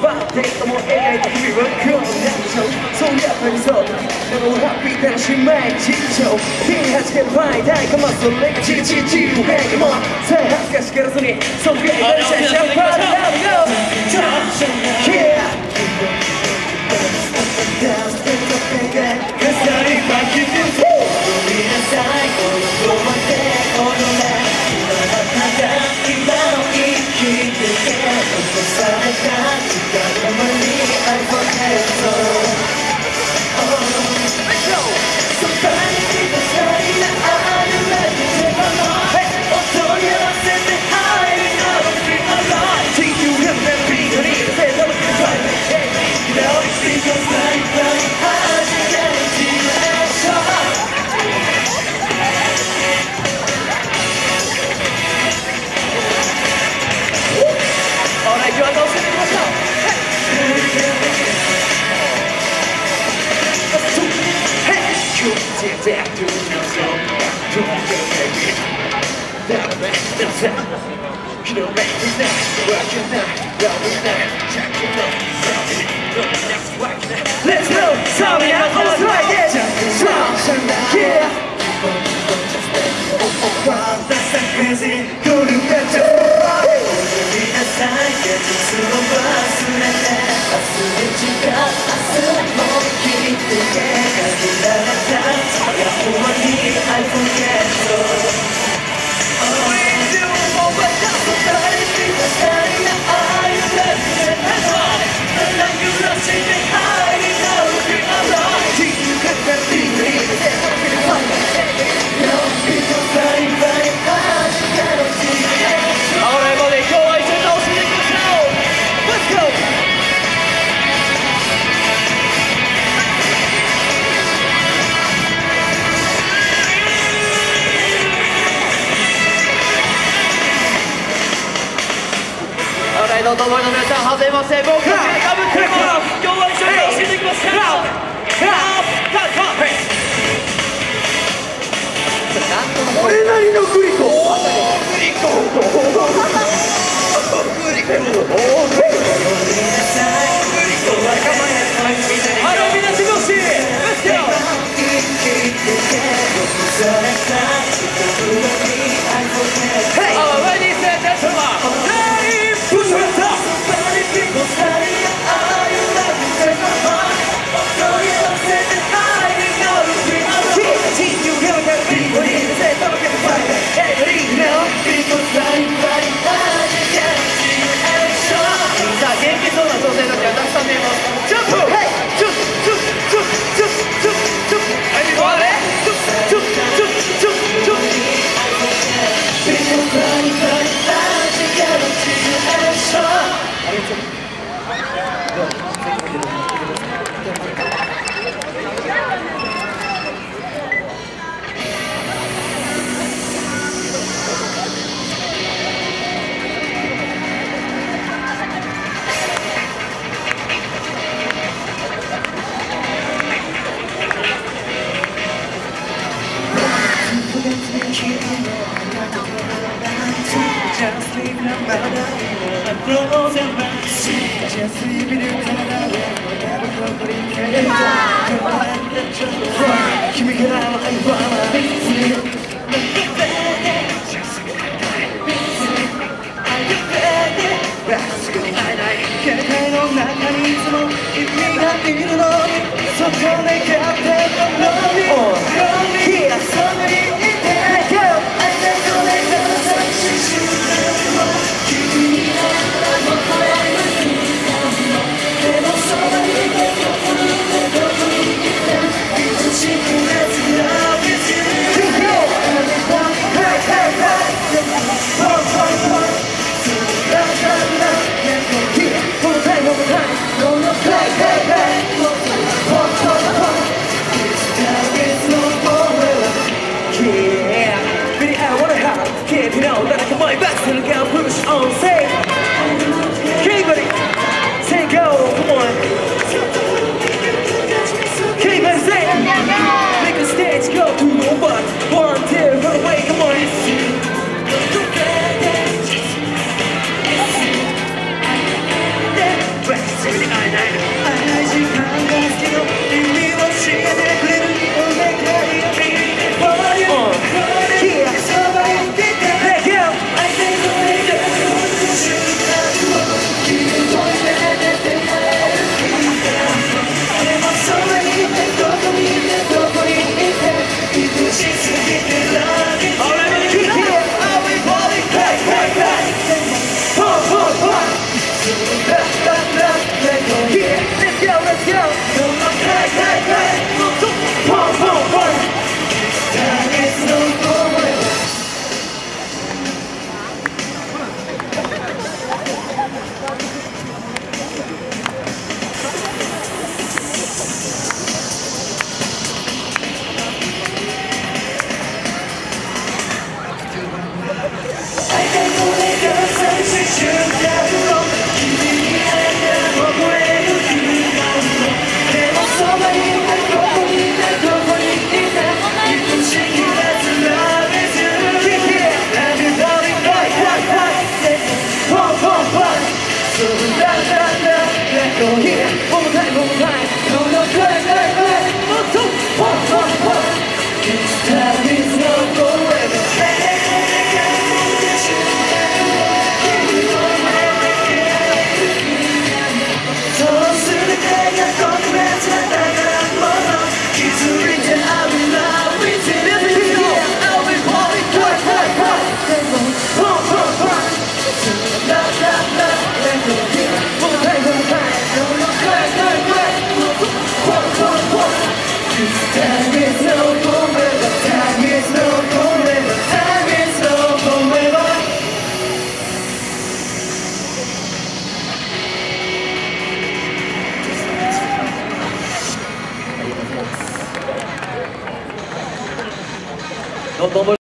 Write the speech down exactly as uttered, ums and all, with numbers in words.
ワンデートも描いた君はこうなっちゃうそうやっぱりそうだでもハッピー楽しい毎日一丁手にはじけるファイン大かまそれがチリチリチリメイクもさあ恥ずかしがらずにそんぐらい大事なシャンパンでラブゴーYeah Dance in the bed 飾り巻きで飛びなさいこのまで踊れ今だったら今の生きてて残された時間の間に I forget so Let's go! Somebody keep us starting Are you ready to take my mind? 音に合わせて Hiding out of the alive Take you in that beat とにせたのくらい Now it's because like like I should get it to you and show up Alright, 今日はどうしていきましょう You did that to yourself You don't make it That makes no sense You don't make me now Working now Going now Checking up Selling it Going next working now Let's go! Tell me how to like it Strong Yeah Wow, that's so crazy Go to bed to party 踊りなさい現実を忘れて明日に時間明日も生きてけ限られたいや終わり I forget so We do more but just somebody keep us standing Are you ready to get my life? And then you lost it behind it now we are alive Keep you get that beat to eat it I'll be the one No, people fighting, fighting hard You gotta see it Alright, buddy, 今日は一緒に楽しんでいきましょう Let's go! どうもの皆さんはじめまして僕たちがかぶってます今日は一緒に楽しんでいきましょう俺なりのグリコグリコグリコグリコあれみんな手拍子 Let's go! Hey! Oh, ladies and gentlemen! Push your top! Somebody people standing Are you ready to take my mind? Don't you know that it's hiding out of me Teach you how to be what it is Say don't get fired Everybody know People standing by I just can't see you and show さあ元気そうな女性たちがたくさん見えますジャンプ Hey! ジュッジュッジュッジュッジュッジュッEverybody! ジュッジュッジュッジュッジュッ People standing by I just can't see you and show ありがとう。Just leave no matter I'm frozen back Just leave it in time Never completely Come on, let your cry 君からは愛は見つめる Just Are you ready? すぐに会えない携帯の中にいつも君がいるのにそこで勝手なのに Here, somebody in there Go! I said so let go 君に会ったもとへでもそばにいてどこにいてどこにいて愛しくなつなげて Hey, hey, hey! Pop, pop, pop! La, la, la! Here, one more time, one more time! No, no, hey, hey, hey! Pop, pop, pop! This time is どうも